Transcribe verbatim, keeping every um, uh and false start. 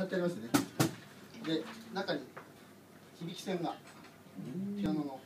貼ってありますね。で中に響き線がピアノの